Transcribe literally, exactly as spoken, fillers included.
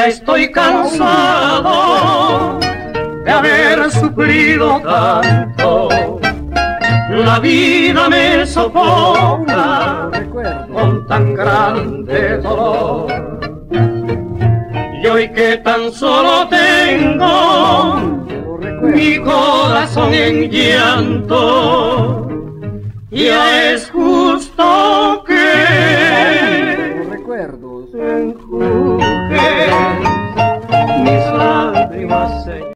ya estoy cansado de haber sufrido tanto. La vida me sofoca con tan grande dolor. Y hoy que tan solo tengo mi corazón en llanto, ya es